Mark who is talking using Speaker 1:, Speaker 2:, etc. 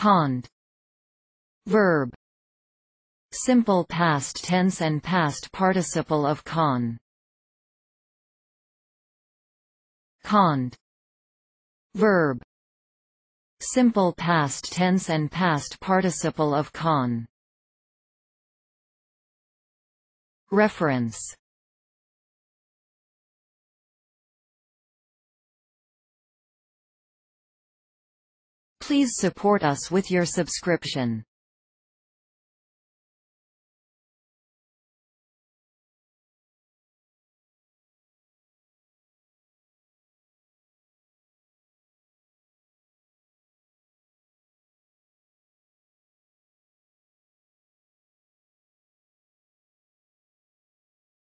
Speaker 1: Conned. Verb. Simple past tense and past participle of conn. Conned. Verb. Simple past tense and past participle of conn. Reference. Please support us with your subscription.